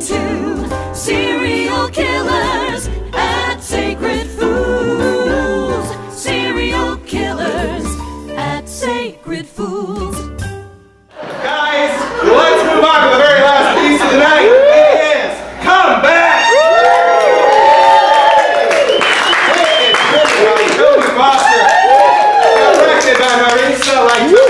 to Serial Killers at Sacred Fools. Serial Killers at Sacred Fools. Guys, let's move on to the very last piece of the night. It is Come Back! It's Billy Foster, directed by Marisa,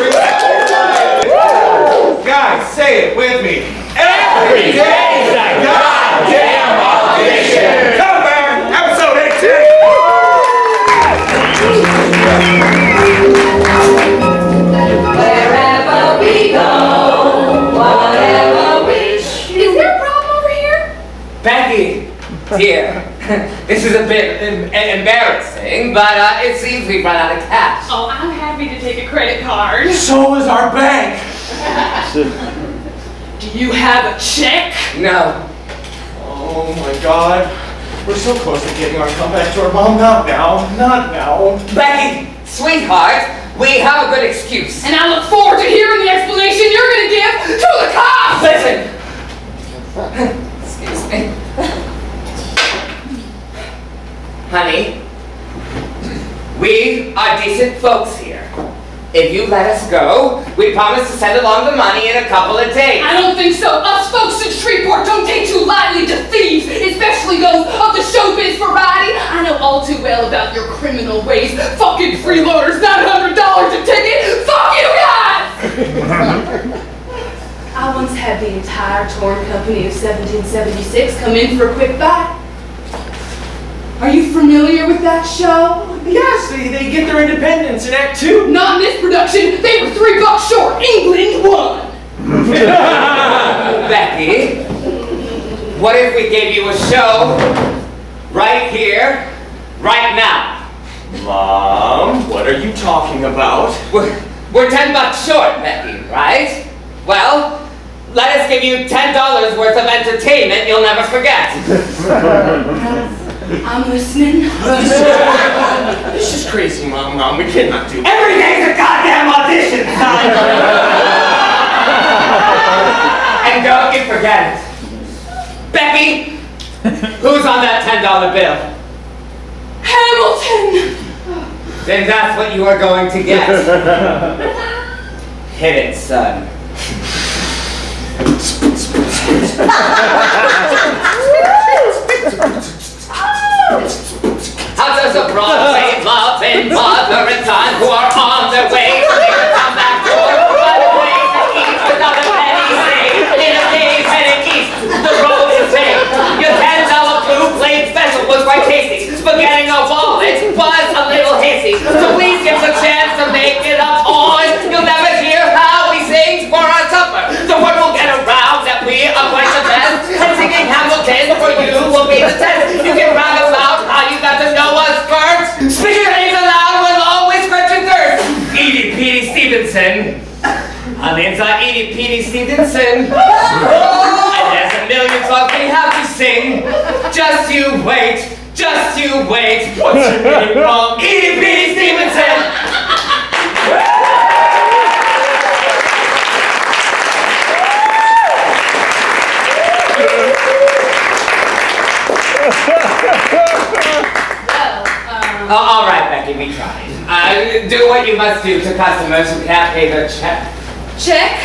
Guys, say it with me. Every day's a goddamn audition! Come Back, episode 18! Wherever we go, whatever we... Is there a problem over here? Becky, dear, this is a bit embarrassing, but it seems we've run out of cash. Oh, I'm happy to take a credit card. So is our bank! Do you have a check? No. Oh my god. We're so close to getting our comeback to our mom. Not now. Not now. Becky, sweetheart, we have a good excuse. And I look forward to hearing the explanation you're going to give to the cops! Listen. Excuse me. Honey, we are decent folks here. If you let us go, we promise to send along the money in a couple of days. I don't think so. Us folks in Shreveport don't take too lightly to thieves, especially those of the showbiz variety. I know all too well about your criminal ways. Fucking freeloaders, $900 a ticket. Fuck you guys! I once had the entire torn company of 1776 come in for a quick buy. Are you familiar with that show? Yes, they get their independence in Act 2. Not in this production. They were $3 short. England won. Becky, what if we gave you a show right here, right now? Mom, what are you talking about? We're $10 short, Becky, right? Well, let us give you $10 worth of entertainment you'll never forget. I'm listening. This is crazy, Mom. We cannot do Every day's a goddamn audition, son! And don't you forget it. Becky, who's on that $10 bill? Hamilton! Then that's what you are going to get. Hit it, son. How does a Broadway loving mother and son who are on their way to make a comeback tour by the way to eat without a penny saved in a day's heading east? The road is paved. Your $10 blue plate special was quite tasty, but getting a wallet was a little hasty. So please give us a chance to make it up on. You'll never hear how we sing for our supper. The word will get around that we are quite the best, and singing Hamilton for you will be the test. You can brag about how you got to know us first. Speak your names aloud will always quench your thirst. Edie, Petey, Stevenson. On the inside, Edie, Petey, Stevenson. And there's a million songs we have to sing. Just you wait. Just you wait. What's your name, Mom? Edie, Petey, Stevenson. All right, Becky, we tried. Do what you must do to customers who can't pay their check. Check?